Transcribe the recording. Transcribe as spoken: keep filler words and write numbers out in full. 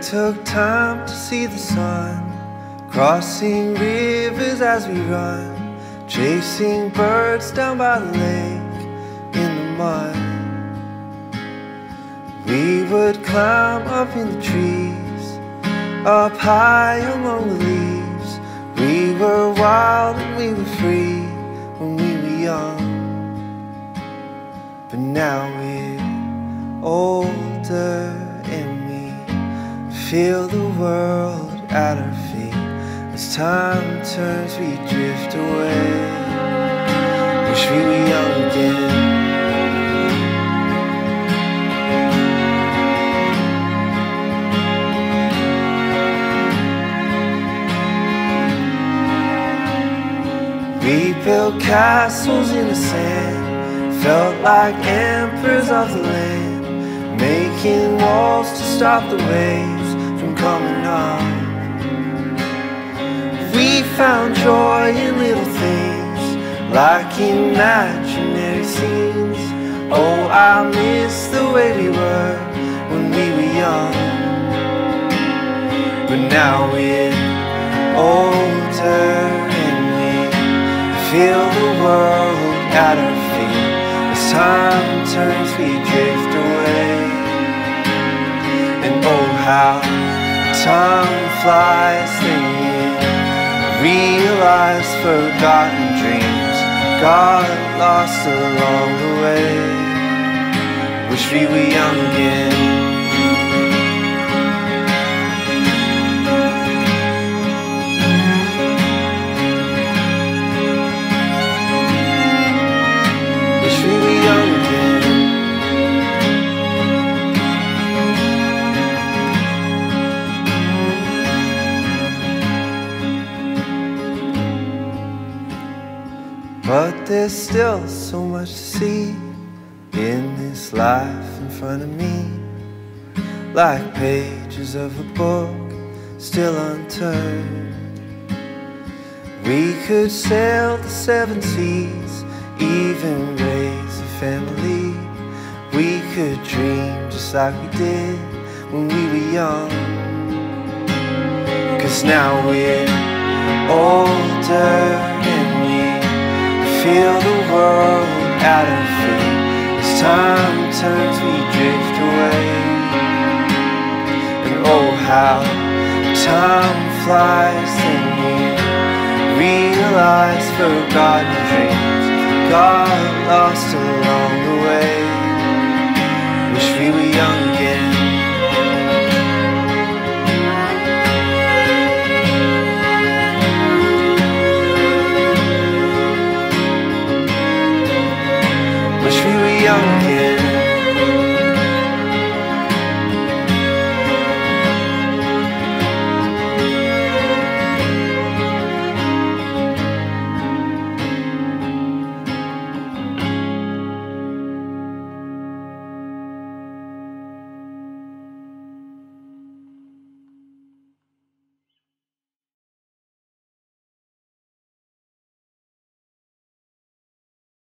took time to see the sun, crossing rivers as we run, chasing birds down by the lake in the mud. We would climb up in the trees, up high among the leaves. We were wild and we were free when we were young. But now we're older and we feel the world at our feet. As time turns we drift away. Wish we were young again. We built castles in the sand, felt like emperors of the land, making walls to stop the waves from coming up. We found joy in little things, like imaginary scenes. Oh, I miss the way we were when we were young. But now we're older, feel the world at our feet. As time turns we drift away. And oh how time flies, then we realize forgotten dreams got lost along the way. Wish we were young again. But there's still so much to see in this life in front of me, like pages of a book still unturned. We could sail the seven seas, even raise a family. We could dream just like we did when we were young. Cause now we're older and we feel the world at our feet. As time turns we drift away. And oh how time flies, and we realize forgotten dreams got lost along the way. Wish we were young.